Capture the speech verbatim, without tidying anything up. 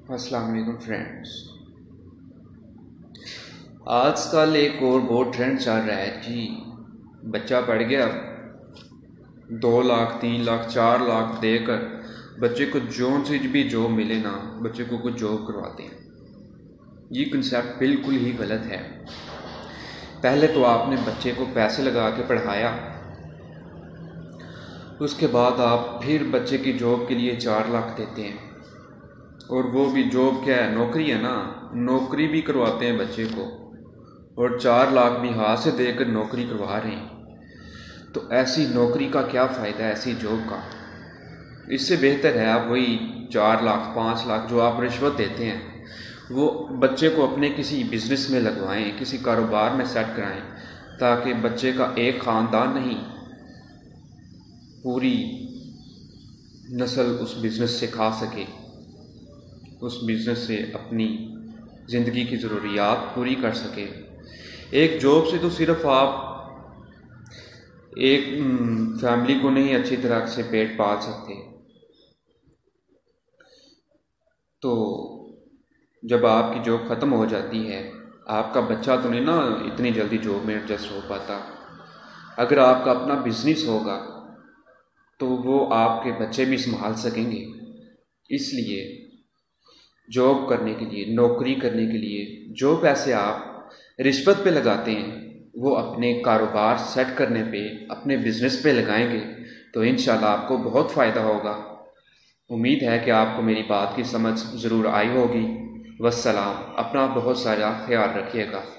अस्सलाम वालेकुम फ्रेंड्स। आजकल एक और बहुत ट्रेंड चल रहा है जी। बच्चा पढ़ गया, दो लाख तीन लाख चार लाख देकर बच्चे को जो सी भी जॉब मिले ना, बच्चे को कुछ जॉब करवाते हैं। ये कंसेप्ट बिल्कुल ही गलत है। पहले तो आपने बच्चे को पैसे लगा के पढ़ाया, उसके बाद आप फिर बच्चे की जॉब के लिए चार लाख देते हैं, और वो भी जॉब क्या है, नौकरी है ना, नौकरी भी करवाते हैं बच्चे को, और चार लाख भी हाथ से देकर नौकरी करवा रहे हैं। तो ऐसी नौकरी का क्या फ़ायदा है, ऐसी जॉब का? इससे बेहतर है आप वही चार लाख पाँच लाख जो आप रिश्वत देते हैं वो बच्चे को अपने किसी बिज़नेस में लगवाएं, किसी कारोबार में सेट कराएं, ताकि बच्चे का एक ख़ानदान नहीं, पूरी नस्ल उस बिज़नेस से खा सके, उस बिज़नेस से अपनी ज़िंदगी की ज़रूरियात पूरी कर सके। एक जॉब से तो सिर्फ आप एक फैमिली को नहीं अच्छी तरह से पेट पाल सकते। तो जब आपकी जॉब ख़त्म हो जाती है, आपका बच्चा तो नहीं ना इतनी जल्दी जॉब में एडजस्ट हो पाता। अगर आपका अपना बिजनेस होगा तो वो आपके बच्चे भी संभाल सकेंगे। इसलिए जॉब करने के लिए, नौकरी करने के लिए जो पैसे आप रिश्वत पे लगाते हैं वो अपने कारोबार सेट करने पे, अपने बिजनेस पे लगाएंगे तो इंशाल्लाह आपको बहुत फ़ायदा होगा। उम्मीद है कि आपको मेरी बात की समझ ज़रूर आई होगी। वस्सलाम। अपना बहुत सारा ख्याल रखिएगा।